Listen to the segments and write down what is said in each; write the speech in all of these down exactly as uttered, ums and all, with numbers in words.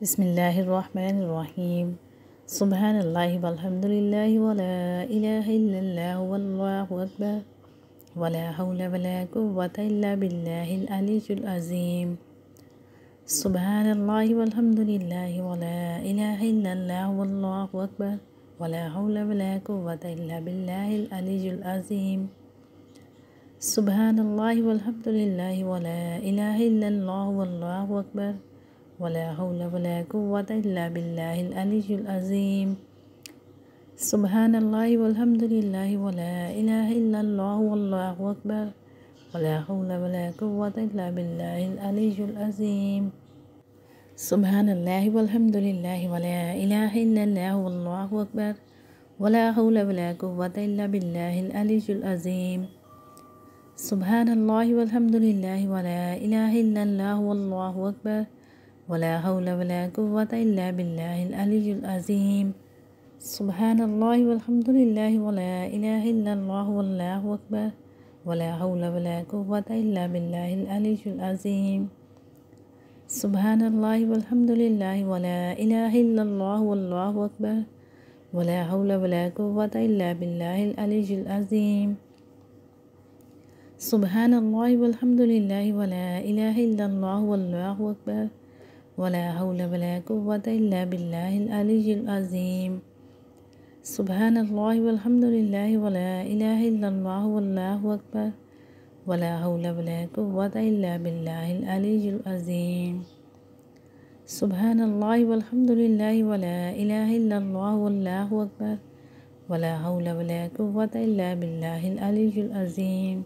बिस्मिल्लाहिर्रहमानिर्रहीम। सुब्हानल्लाहि वल्हम्दुलिल्लाहि वला इलाहा इल्लल्लाहु वल्लाहु अकबर वला हौला वला कुव्वता इल्ला बिल्लाहिल अलिय्युल अज़ीम। सुब्हानल्लाहि वल्हम्दुलिल्लाहि वला इलाहा इल्लल्लाहु वल्लाहु अकबर वला हौला वला कुव्वता इल्ला बिल्लाहिल अलिय्युल अज़ीम। सुब्हानल्लाहि वल्हम्दुलिल्लाहि वला इलाहा इल्लल्लाहु वल्लाहु अकबर वला हौला वला कुव्वता इल्ला बिल्लाहिल अलिय्युल अज़ीम। सुब्हानल्लाहि वल्हम्दुलिल्लाहि वला इलाहा इल्लल्लाहु वल्लाहु अकबर वला हौला वला कुव्वता इल्ला बिल्लाहिल अलिय्युल अज़ीम। सुब्हानल्लाहि वल्हम्दुलिल्लाहि वला इलाहा इल्लल्लाहु वल्लाहु अकबर वला हौला वला कुव्वता इल्ला बिल्लाहिल अलिय्युल अज़ीम। सुब्हानल्लाहि वल्हम्दुलिल्लाहि वला इलाहा इल्लल्लाहु वल्लाहु अकबर वला हौला वला कुव्वता इल्ला बिल्लाहिल अलिय्युल अज़ीम। सुब्हानल्लाहि वल्हम्दुलिल्लाहि वला इलाहा इल्लल्लाहु वल्लाहु अकबर वला हौला वला कुव्वता इल्ला बिल्लाहिल अलिय्युल अज़ीम। सुब्हानल्लाहि वल्हम्दुलिल्लाहि वला इलाहा इल्लल्लाहु वल्लाहु अकबर वला हौला वला कुव्वता इल्ला बिल्लाहिल अलिय्युल अज़ीम। सुब्हानल्लाहि वल्हम्दुलिल्लाहि वला इलाहा इल्लल्लाहु वल्लाहु अकबर वला हौला वला कुव्वता इल्ला बिल्लाहिल अलिय्युल अज़ीम। सुब्हानल्लाहि वल्हम्दुलिल्लाहि वला इलाहा इल्लल्लाहु वल्लाहु अकबर वला हौला वला कुव्वता इल्ला बिल्लाहिल अलिय्युल अज़ीम। सुब्हानल्लाहि वल्हम्दुलिल्लाहि वला इलाहा इल्लल्लाहु वल्लाहु अकबर वला हौला वला कुव्वता इल्ला बिल्लाहिल अलिय्युल अज़ीम।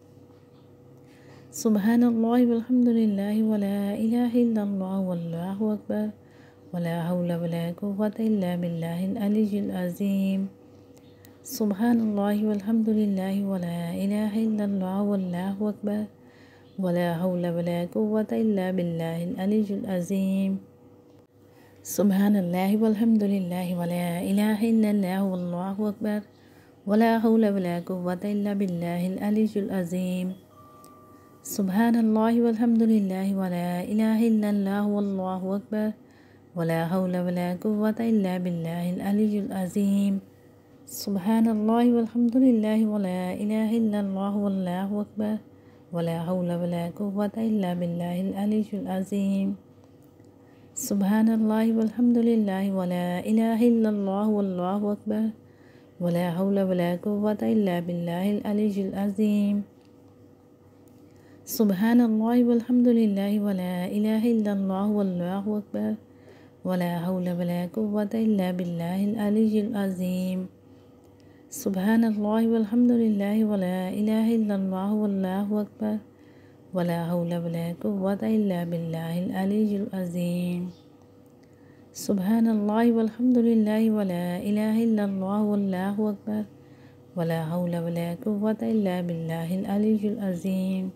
सुब्हानल्लाहि वल्हम्दुलिल्लाहि वला इलाहा इल्लल्लाहु वल्लाहु अकबर वला हौला वला कुव्वता इल्ला बिल्लाहिल अलिय्युल अज़ीम। सुब्हानल्लाहि वल्हम्दुलिल्लाहि वला इलाहा इल्लल्लाहु वल्लाहु अकबर वला हौला वला कुव्वता इल्ला बिल्लाहिल अलिय्युल अज़ीम। सुब्हानल्लाहि वल्हम्दुलिल्लाहि वला इलाहा इल्लल्लाहु वल्लाहु अकबर वला हौला वला कुव्वता इल्ला बिल्लाहिल अलिय्युल अज़ीम। सुब्हानल्लाहि वल्हम्दुलिल्लाहि वला इलाहा इल्लल्लाहु वल्लाहु अकबर वला हौला वला कुव्वता इल्ला बिल्लाहिल अलिय्युल अज़ीम। सुब्हानल्लाहि वल्हम्दुलिल्लाहि वला इलाहा इल्लल्लाहु वल्लाहु अकबर वला हौला वला कुव्वता इल्ला बिल्लाहिल अलिय्युल अज़ीम। सुब्हानल्लाहि वल्हम्दुलिल्लाहि वला इलाहा इल्लल्लाहु वल्लाहु अकबर वला हौला वला कुव्वता इल्ला बिल्लाहिल अलिय्युल अज़ीम। सुब्हानल्लाहि वल्हम्दुलिल्लाहि वला इलाहा इल्लल्लाहु वल्लाहु अकबर वला हौला वला कुव्वता इल्ला बिल्लाहिल अलिय्युल अज़ीम। सुब्हानल्लाहि वल्हम्दुलिल्लाहि वला इलाहा इल्लल्लाहु वल्लाहु अकबर वला हौला वला कुव्वता इल्ला बिल्लाहिल अलिय्युल अज़ीम। सुब्हानल्लाहि वल्हम्दुलिल्लाहि वला इलाहा इल्लल्लाहु वल्लाहु अकबर वला हौला वला कुव्वता इल्ला बिल्लाहिल अलिय्युल अज़ीम।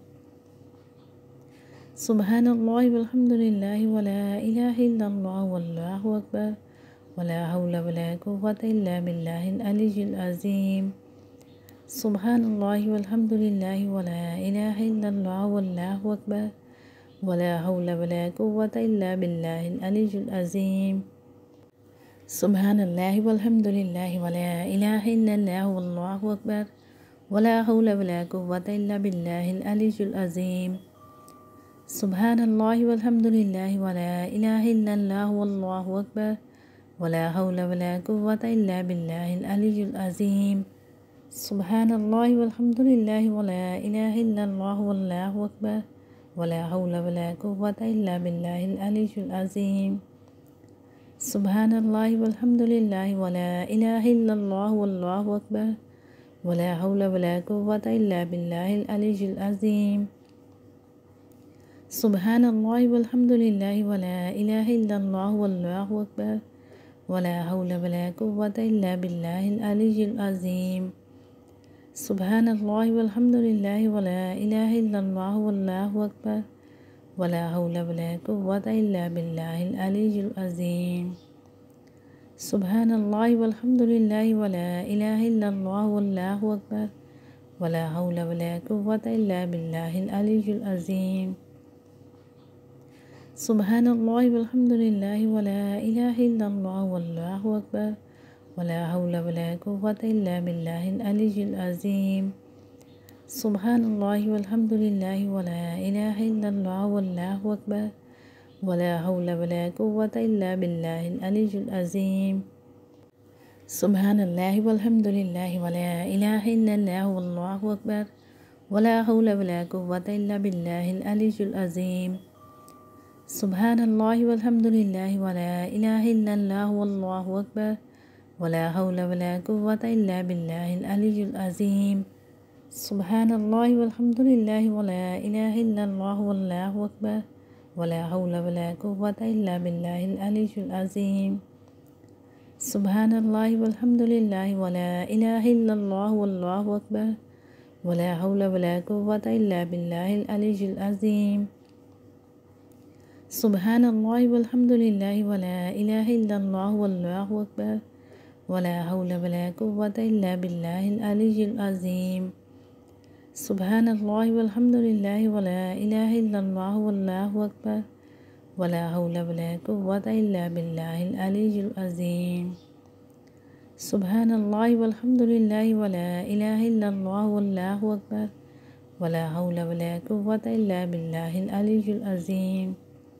सुब्हानल्लाहि वल्हम्दुलिल्लाहि वला इलाहा इल्लल्लाहु वल्लाहु अकबर वला हौला वला कुव्वता इल्ला बिल्लाहिल अलिय्युल अज़ीम। सुब्हानल्लाहि वल्हम्दुलिल्लाहि वला इलाहा इल्लल्लाहु वल्लाहु अकबर वला हौला वला कुव्वता इल्ला बिल्लाहिल अलिय्युल अज़ीम। सुब्हानल्लाहि वल्हम्दुलिल्लाहि वला इलाहा इल्लल्लाहु वल्लाहु अकबर वला हौला वला कुव्वता इल्ला बिल्लाहिल अलिय्युल अज़ीम। सुब्हानल्लाहि वल्हम्दुलिल्लाहि वला इलाहा इल्लल्लाहु वल्लाहु अकबर वला हौला वला कुव्वता इल्ला बिल्लाहिल अलिय्युल अज़ीम। सुब्हानल्लाहि वल्हम्दुलिल्लाहि वला इलाहा इल्लल्लाहु वल्लाहु अकबर वला हौला वला कुव्वता इल्ला बिल्लाहिल अलिय्युल अज़ीम। सुब्हानल्लाहि वल्हम्दुलिल्लाहि वला इलाहा इल्लल्लाहु वल्लाहु अकबर वला हौला वला कुव्वता इल्ला बिल्लाहिल अलिय्युल अज़ीम। सुब्हानल्लाहि वल्हम्दुलिल्लाहि वला इलाहा इल्लल्लाहु वल्लाहु अकबर वला हौला वला कुव्वता इल्ला बिल्लाहिल अलिय्युल अज़ीम। सुब्हानल्लाहि वल्हम्दुलिल्लाहि वला इलाहा इल्लल्लाहु वल्लाहु अकबर वला हौला वला कुव्वता इल्ला बिल्लाहिल अलिय्युल अज़ीम। सुब्हानल्लाहि वल्हम्दुलिल्लाहि वला इलाहा इल्लल्लाहु वल्लाहु अकबर वला हौला वला कुव्वता इल्ला बिल्लाहिल अलिय्युल अज़ीम। सुबहानल्लाहि वल्हम्दुलिल्लाहि वला इलाहा इल्लल्लाह वल्लाहु अकबर वला हौला वला कुव्वता इल्ला बिल्लाहिल अलिय्यिल अज़ीम। सुबहानल्लाहि वल्हम्दुलिल्लाहि वला इलाहा इल्लल्लाह वल्लाहु अकबर वला हौला वला कुव्वता इल्ला बिल्लाहिल अलिय्यिल अज़ीम। सुबहानल्लाहि वल्हम्दुलिल्लाहि वला इलाहा इल्लल्लाह वल्लाहु अकबर वला हौला वला कुव्वता इल्ला बिल्लाहिल अलिय्यिल अज़ीम। सुबहानल्लाहि वल्हम्दुलिल्लाहि वला इलाहा इल्लल्लाह वल्लाहु अकबर वला हौला वला कुव्वता इल्ला बिल्लाहिल अलिय्यिल अज़ीम। सुबहानल्लाहि वल्हम्दुलिल्लाहि वला इलाहा इल्लल्लाह वल्लाहु अकबर वला हौला वला कुव्वता इल्ला बिल्लाहिल अलिय्यिल अज़ीम। सुबहानल्लाहि वल्हम्दुलिल्लाहि वला इलाहा इल्लल्लाह वल्लाहु अकबर वला हौला वला कुव्वता इल्ला बिल्लाहिल अलिय्यिल अज़ीम। सुबहानल्लाहि वल्हम्दुलिल्लाहि वला इलाहा इल्लल्लाह वल्लाहु अकबर वला हौला वला कुव्वता इल्ला बिल्लाहिल अलिय्यिल अज़ीम। सुबहानल्लाहि वल्हम्दुलिल्लाहि वला इलाहा इल्लल्लाह वल्लाहु अकबर वला हौला वला कुव्वता इल्ला बिल्लाहिल अलिय्यिल अज़ीम। सुबहानल्लाहि वल्हम्दुलिल्लाहि वला इलाहा इल्लल्लाह वल्लाहु अकबर वला हौला वला कुव्वता इल्ला बिल्लाहिल अलिय्यिल अज़ीम।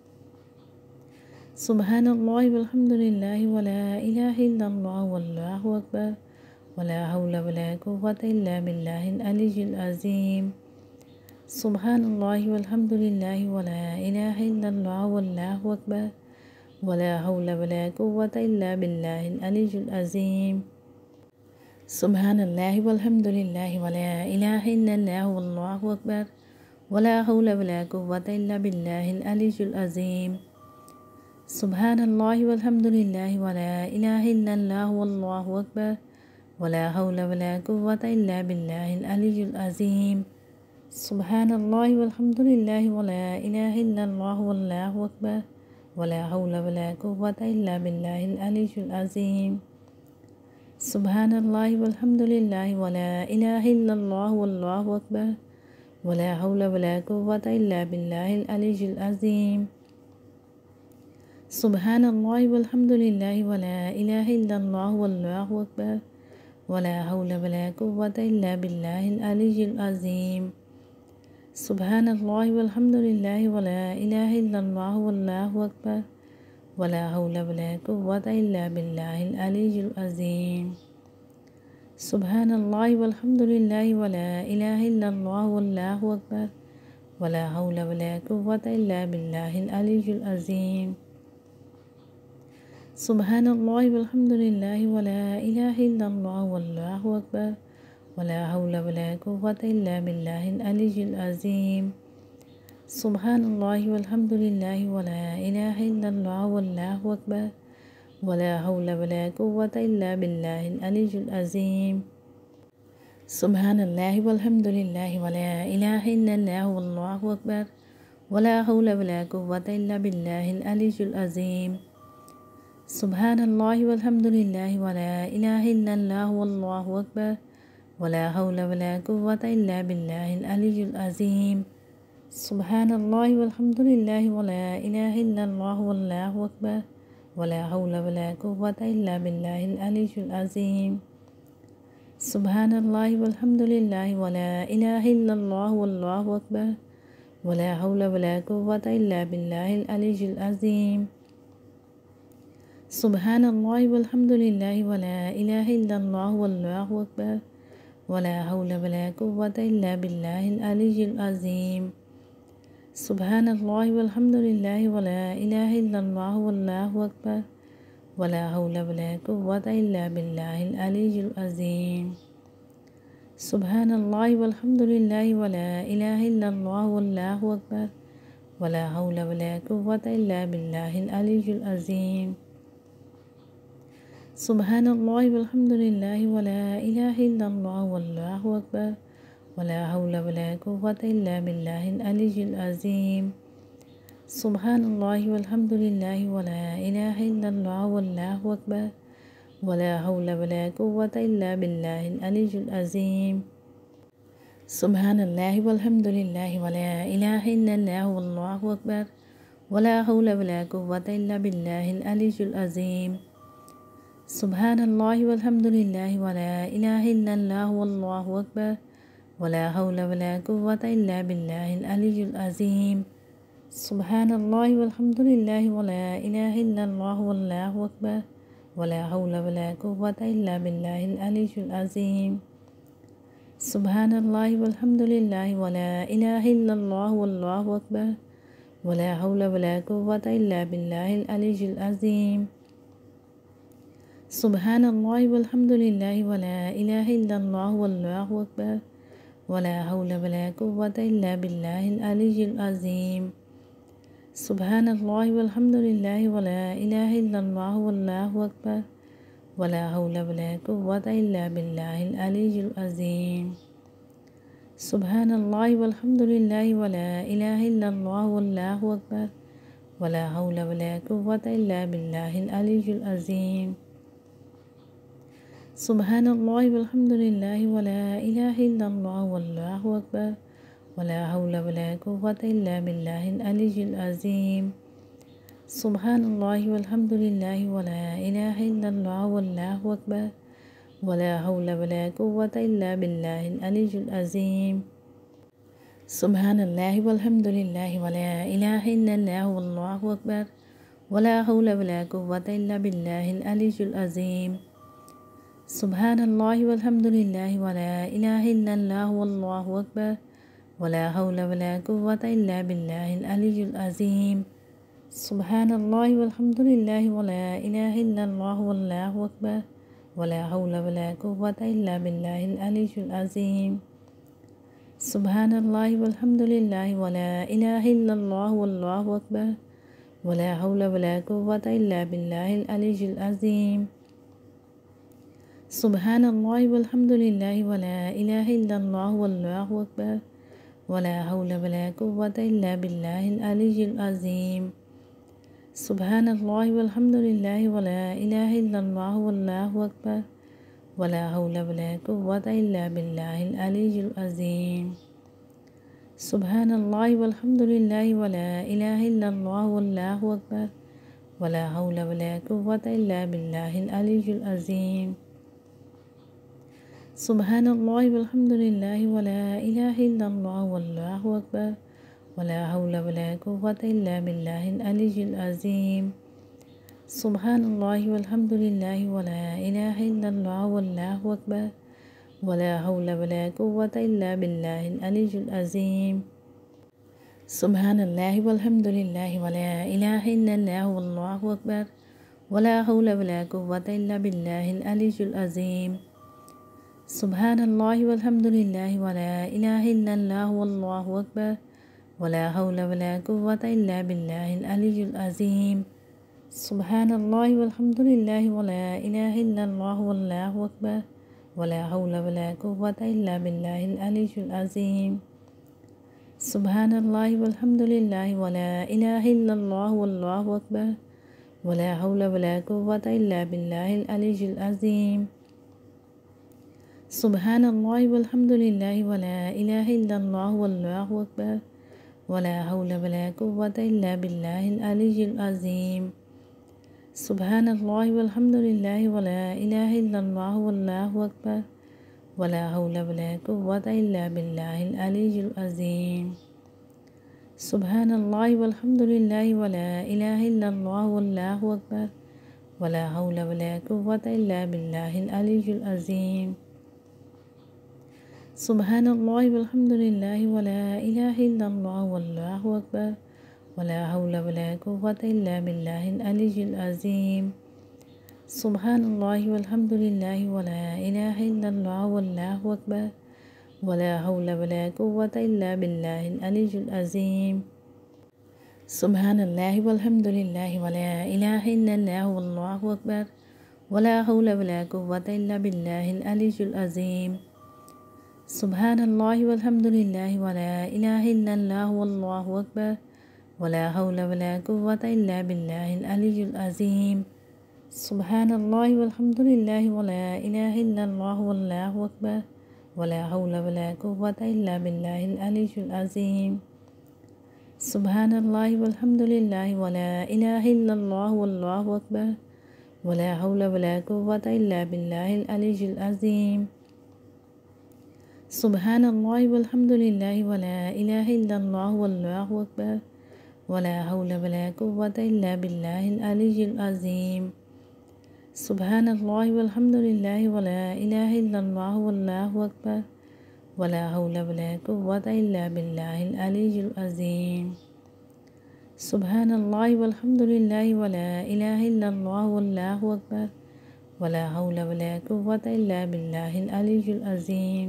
सुबहानल्लाहि वल्हम्दुलिल्लाहि वला इलाहा इल्लल्लाह वल्लाहु अकबर वला हौला वला कुव्वता इल्ला बिल्लाहिल अलिय्यिल अज़ीम। सुबहानल्लाहि वल्हम्दुलिल्लाहि वला इलाहा इल्लल्लाह वल्लाहु अकबर वला हौला वला कुव्वता इल्ला बिल्लाहिल अलिय्यिल अज़ीम। सुबहानल्लाहि वल्हम्दुलिल्लाहि वला इलाहा इल्लल्लाह वल्लाहु अकबर वला हौला वला कुव्वता इल्ला बिल्लाहिल अलिय्यिल अज़ीम। सुबहानल्लाहि वल्हम्दुलिल्लाहि वला इलाहा इल्लल्लाह वल्लाहु अकबर वला हौला वला कुव्वता इल्ला बिल्लाहिल अलिय्यिल अज़ीम। सुबहानल्लाहि वल्हम्दुलिल्लाहि वला इलाहा इल्लल्लाह वल्लाहु अकबर वला हौला वला कुव्वता इल्ला बिल्लाहिल अलिय्यिल अज़ीम। सुबहानल्लाहि वल्हम्दुलिल्लाहि वला इलाहा इल्लल्लाह वल्लाहु अकबर वला हौला वला कुव्वता इल्ला बिल्लाहिल अलिय्यिल अज़ीम। सुबहानल्लाहि वल्हम्दुलिल्लाहि वला इलाहा इल्लल्लाह वल्लाहु अकबर वला हौला वला कुव्वता इल्ला बिल्लाहिल अलिय्यिल अज़ीम। सुबहानल्लाहि वल्हम्दुलिल्लाहि वला इलाहा इल्लल्लाह वल्लाहु अकबर वला हौला वला कुव्वता इल्ला बिल्लाहिल अलिय्यिल अज़ीम। सुबहानल्लाहि वल्हम्दुलिल्लाहि वला इलाहा इल्लल्लाह वल्लाहु अकबर वला हौला वला कुव्वता इल्ला बिल्लाहिल अलिय्यिल अज़ीम। सुबहानल्लाहि वल्हम्दुलिल्लाहि वला इलाहा इल्लल्लाह वल्लाहु अकबर वला हौला वला कुव्वता इल्ला बिल्लाहिल अलिय्यिल अज़ीम। सुबहानल्लाहि वल्हम्दुलिल्लाहि वला इलाहा इल्लल्लाह वल्लाहु अकबर वला हौला वला कुव्वता इल्ला बिल्लाहिल अलिय्यिल अज़ीम। सुबहानल्लाहि वल्हम्दुलिल्लाहि वला इलाहा इल्लल्लाह वल्लाहु अकबर वला हौला वला कुव्वता इल्ला बिल्लाहिल अलिय्यिल अज़ीम। सुबहानल्लाहि वल्हम्दुलिल्लाहि वला इलाहा इल्लल्लाह वल्लाहु अकबर वला हौला वला कुव्वता इल्ला बिल्लाहिल अलिय्यिल अज़ीम। सुबहानल्लाहि वल्हम्दुलिल्लाहि वला इलाहा इल्लल्लाह वल्लाहु अकबर वला हौला वला कुव्वता इल्ला बिल्लाहिल अलिय्यिल अज़ीम। सुबहानल्लाहि वल्हम्दुलिल्लाहि वला इलाहा इल्लल्लाह वल्लाहु अकबर वला हौला वला कुव्वता इल्ला बिल्लाहिल अलिय्यिल अज़ीम। सुबहानल्लाहि वल्हम्दुलिल्लाहि वला इलाहा इल्लल्लाह वल्लाहु अकबर वला हौला वला कुव्वता इल्ला बिल्लाहिल अलिय्यिल अज़ीम। सुबहानल्लाहि वल्हम्दुलिल्लाहि वला इलाहा इल्लल्लाह वल्लाहु अकबर वला हौला वला कुव्वता इल्ला बिल्लाहिल अलिय्यिल अज़ीम। सुबहानल्लाहि वल्हम्दुलिल्लाहि वला इलाहा इल्लल्लाह वल्लाहु अकबर वला हौला वला कुव्वता इल्ला बिल्लाहिल अलिय्यिल अज़ीम। सुबहानल्लाहि वल्हम्दुलिल्लाहि वला इलाहा इल्लल्लाह वल्लाहु अकबर वला हौला वला कुव्वता इल्ला बिल्लाहिल अलिय्यिल अज़ीम। सुबहानल्लाहि वल्हम्दुलिल्लाहि वला इलाहा इल्लल्लाह वल्लाहु अकबर वला हौला वला कुव्वता इल्ला बिल्लाहिल अलिय्यिल अज़ीम। सुबहानल्लाहि वल्हम्दुलिल्लाहि वला इलाहा इल्लल्लाह वल्लाहु अकबर ولا حول ولا قوة إلا بالله العلي العظيم. سبحان الله والحمد لله ولا إله إلا الله والله أكبر ولا حول ولا قوة إلا بالله العلي العظيم. سبحان الله والحمد لله ولا إله إلا الله والله أكبر ولا حول ولا قوة إلا بالله العلي العظيم. سبحان الله والحمد لله ولا إله إلا الله والله أكبر ولا حول ولا قوة إلا بالله العلي العظيم. سبحان الله والحمد لله ولا إله إلا الله والله أكبر ولا حول ولا قوة إلا بالله العلي العظيم. سبحان الله والحمد لله ولا إله إلا الله والله أكبر ولا حول ولا قوة إلا بالله العلي العظيم. سبحان الله والحمد لله ولا إله إلا الله والله أكبر ولا حول ولا قوة إلا بالله العلي العظيم. سبحان الله والحمد لله ولا إله إلا الله والله أكبر ولا حول ولا قوة إلا بالله العلي العظيم. سبحان الله والحمد لله ولا إله إلا الله والله أكبر ولا حول ولا قوة إلا بالله العلي العظيم. سبحان الله والحمد لله ولا إله إلا الله والله أكبر ولا حول ولا قوة إلا بالله العلي العظيم. سبحان الله والحمد لله ولا إله إلا الله والله أكبر ولا حول ولا قوة إلا بالله العلي العظيم. سبحان الله والحمد لله ولا إله إلا الله والله أكبر ولا حول ولا قوة إلا بالله العلي العظيم. سبحان الله والحمد لله ولا إله إلا الله والله أكبر ولا حول ولا قوة إلا بالله العلي العظيم. سبحان الله والحمد لله ولا إله إلا الله والله أكبر ولا حول ولا قوة إلا بالله العلي العظيم. سبحان الله والحمد لله ولا إله إلا الله والله أكبر ولا حول ولا قوة إلا بالله العلي العظيم. سبحان الله والحمد لله ولا إله إلا الله والله أكبر ولا حول ولا قوة إلا بالله العلي العظيم. سبحان الله والحمد لله ولا إله إلا الله والله أكبر ولا حول ولا قوة إلا بالله العلي العظيم. سبحان الله والحمد لله ولا إله إلا الله والله أكبر ولا حول ولا قوة إلا بالله العلي العظيم. سبحان الله والحمد لله ولا إله إلا الله والله أكبر ولا حول ولا قوة إلا بالله العلي العظيم. سبحان الله والحمد لله ولا إله إلا الله والله أكبر ولا حول ولا قوة إلا بالله العلي العظيم. سبحان الله والحمد لله ولا إله إلا الله والله أكبر ولا حول ولا قوة إلا بالله العلي العظيم. سبحان الله والحمد لله ولا إله إلا الله والله أكبر ولا حول ولا قوة إلا بالله العلي العظيم. سبحان الله والحمد لله ولا إله إلا الله والله أكبر ولا حول ولا قوة إلا بالله العلي العظيم. سبحان الله والحمد لله ولا إله إلا الله والله أكبر ولا حول ولا قوة إلا بالله العلي العظيم. سبحان الله والحمد لله ولا إله إلا الله والله أكبر ولا حول ولا قوة إلا بالله العلي العظيم. سبحان الله والحمد لله ولا إله إلا الله والله أكبر ولا حول ولا قوة إلا بالله العلي العظيم. سبحان الله والحمد لله ولا إله إلا الله والله أكبر ولا حول ولا قوة إلا بالله العلي العظيم. سبحان الله والحمد لله ولا إله إلا الله والله أكبر ولا حول ولا قوة إلا بالله العلي العظيم. سبحان الله والحمد لله ولا إله إلا الله والله أكبر ولا حول ولا قوة إلا بالله العلي العظيم. سبحان الله والحمد لله ولا إله إلا الله والله أكبر ولا حول ولا قوة إلا بالله العلي العظيم. सुबहानल्लाह वल्हम्दुलिल्लाह वला इलाहा इल्लल्लाह वल्लाहु अकबर वला हौला वला कुव्वता इल्ला बिल्लाहिल अलिय्यिल अज़ीम। सुबहानल्लाह वल्हम्दुलिल्लाह वला इलाहा इल्लल्लाह वल्लाहु अकबर वला हौला वला कुव्वता इल्ला बिल्लाहिल अलिय्यिल अज़ीम। सुबहानल्लाह वल्हम्दुलिल्लाह वला इलाहा इल्लल्लाह वल्लाहु अकबर वला हौला वला कुव्वता इल्ला बिल्लाहिल अलिय्यिल अज़ीम। सुबहानल्लाह वल्हम्दुलिल्लाह वला इलाहा इल्लल्लाह वल्लाहु अकबर वला हौला वला कुव्वता इल्ला बिल्लाहिल अलिय्यिल अज़ीम।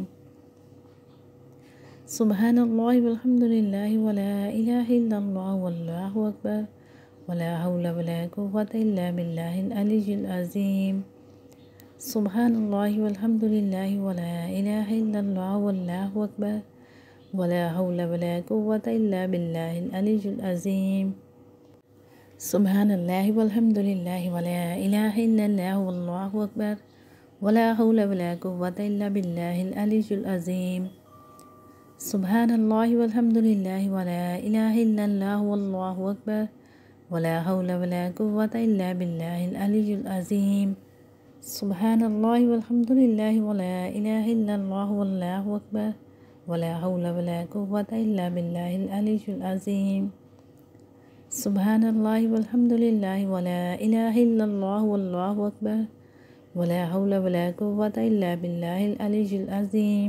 सुबहानल्लाह वल्हम्दुलिल्लाह वला इलाहा इल्लल्लाह वल्लाहु अकबर वला हौला वला कुव्वता इल्ला बिल्लाहिल अलिय्यिल अज़ीम। सुबहानल्लाह वल्हम्दुलिल्लाह वला इलाहा इल्लल्लाह वल्लाहु अकबर वला हौला वला कुव्वता इल्ला बिल्लाहिल अलिय्यिल अज़ीम। सुबहानल्लाह वल्हम्दुलिल्लाह वला इलाहा इल्लल्लाह वल्लाहु अकबर वला हौला वला कुव्वता इल्ला बिल्लाहिल अलिय्यिल अज़ीम। सुबहानल्लाह वल्हम्दुलिल्लाह वला इलाहा इल्लल्लाह वल्लाहु अकबर वला हौला वला कुव्वता इल्ला बिल्लाहिल अलिय्यिल अज़ीम। सुबहानल्लाह वल्हम्दुलिल्लाह वला इलाहा इल्लल्लाह वल्लाहु अकबर वला हौला वला कुव्वता इल्ला बिल्लाहिल अलिय्यिल अज़ीम। सुबहानल्लाह वल्हम्दुलिल्लाह वला इलाहा इल्लल्लाह वल्लाहु अकबर वला हौला वला कुव्वता इल्ला बिल्लाहिल अलिय्यिल अज़ीम।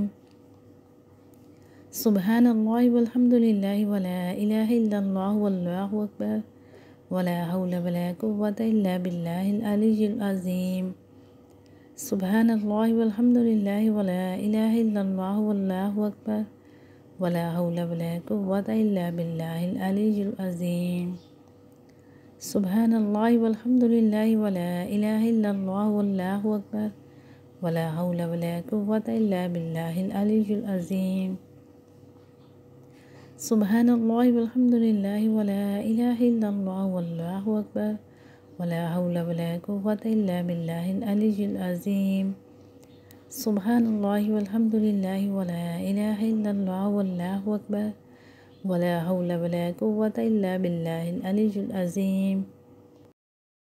सुबहानल्लाह वल्हम्दुलिल्लाह वला इलाहा इल्लल्लाह वल्लाहु अकबर वला हौला वला कुव्वता इल्ला बिल्लाहिल अलिय्यिल अज़ीम। सुबहानल्लाह वल्हम्दुलिल्लाह वला इलाहा इल्लल्लाह वल्लाहु अकबर वला हौला वला कुव्वता इल्ला बिल्लाहिल अलिय्यिल अज़ीम। सुबहानल्लाह वल्हम्दुलिल्लाह वला इलाहा इल्लल्लाह वल्लाहु अकबर वला हौला वला कुव्वता इल्ला बिल्लाहिल अलिय्यिल अज़ीम। सुबहानल्लाह वल्हम्दुलिल्लाह वला इलाहा इल्लल्लाह वल्लाहु अकबर वला हौला वला कुव्वता इल्ला बिल्लाहिल अलिय्यिल अज़ीम। सुबहानल्लाह वल्हम्दुलिल्लाह वला इलाहा इल्लल्लाह वल्लाहु अकबर वला हौला वला कुव्वता इल्ला बिल्लाहिल अलिय्यिल अज़ीम।